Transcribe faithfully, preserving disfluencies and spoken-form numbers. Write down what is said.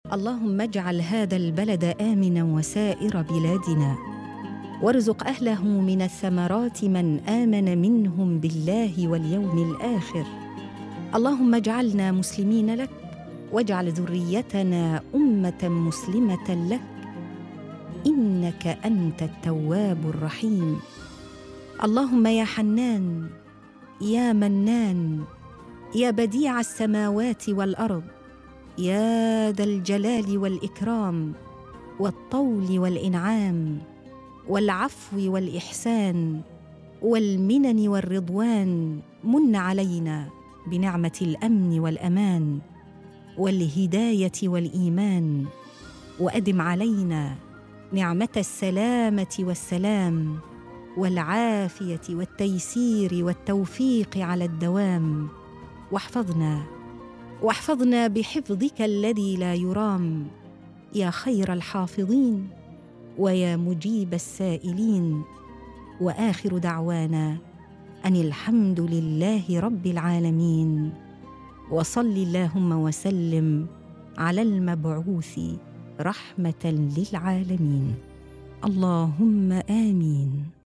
اللهم اجعل هذا البلد آمنا وسائر بلادنا، وارزق أهله من الثمرات من آمن منهم بالله واليوم الآخر. اللهم اجعلنا مسلمين لك، واجعل ذريتنا أمة مسلمة لك، إنك أنت التواب الرحيم. اللهم يا حنان، يا منان، يا بديع السماوات والأرض، يا ذا الجلال والإكرام والطول والإنعام والعفو والإحسان والمنن والرضوان، من علينا بنعمة الأمن والأمان والهداية والإيمان، وأدم علينا نعمة السلامة والسلام والعافية والتيسير والتوفيق على الدوام. واحفظنا واحفظنا بحفظك الذي لا يرام، يا خير الحافظين ويا مجيب السائلين. وآخر دعوانا أن الحمد لله رب العالمين، وصل اللهم وسلم على المبعوث رحمة للعالمين. اللهم آمين.